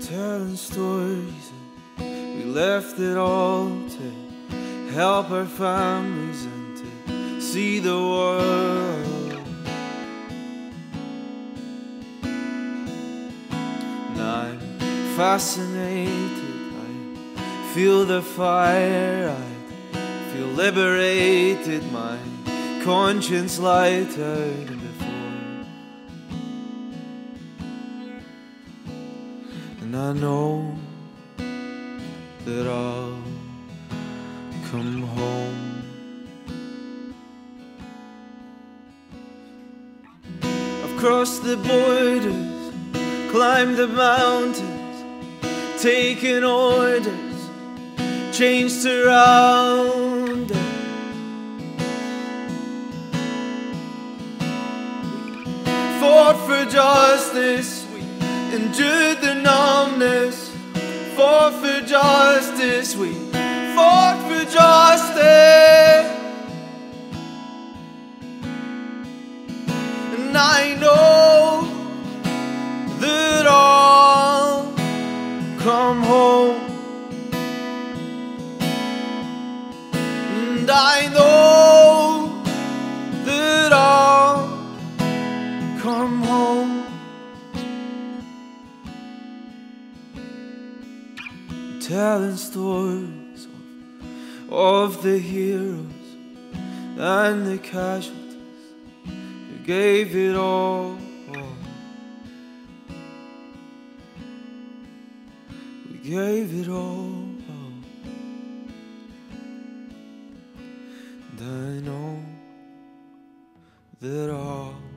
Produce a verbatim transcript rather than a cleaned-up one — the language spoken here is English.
telling stories, and we left it all to help our families and to see the world. And I'm fascinated, I feel the fire, I feel liberated, my conscience lighter than before. And I know that I'll come home. I've crossed the borders, climbed the mountains, taken orders, changed surroundings. Fought for justice, we endured the numbness. Fought for justice, we fought for justice. And I know that I'll come home. And I know that I'll come home. Telling stories of, of the heroes and the casualties who gave it all. We gave it all. And I know that all